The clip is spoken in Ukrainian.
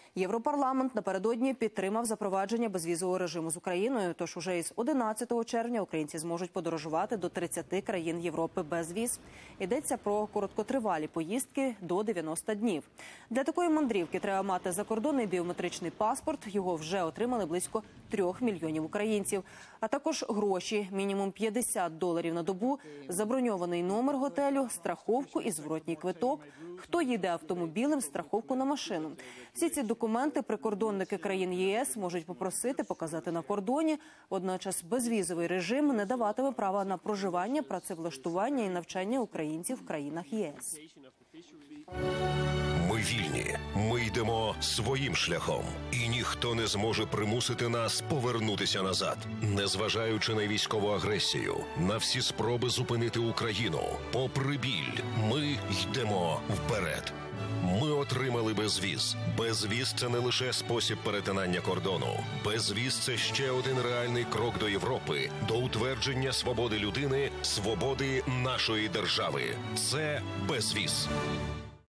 Європарламент напередодні підтримав запровадження безвізового режиму з Україною, тож уже із 11 червня українці зможуть подорожувати до 30 країн Європи без віз. Йдеться про короткотривалі поїздки до 90 днів. Для такої мандрівки треба мати закордонний біометричний паспорт, його вже отримали близько 3 мільйонів українців, а також гроші, мінімум $50 на добу, заброньований номер готелю, страховку і зворотній квиток, хто їде автомобілем, страховку на машину. Всі ці документи прикордонники країн ЄС можуть попросити показати на кордоні, водночас безвізовий режим не даватиме права на проживання, працевлаштування і навчання українців в країнах ЄС. Ми вільні, ми йдемо своїм шляхом, і ніхто не зможе примусити нас повернутися назад. Незважаючи на військову агресію, на всі спроби зупинити Україну, попри біль, ми йдемо вперед. Ми отримали безвіз. Безвіз – це не лише спосіб перетинання кордону. Безвіз – це ще один реальний крок до Європи, до утвердження свободи людини, свободи нашої держави. Це безвіз.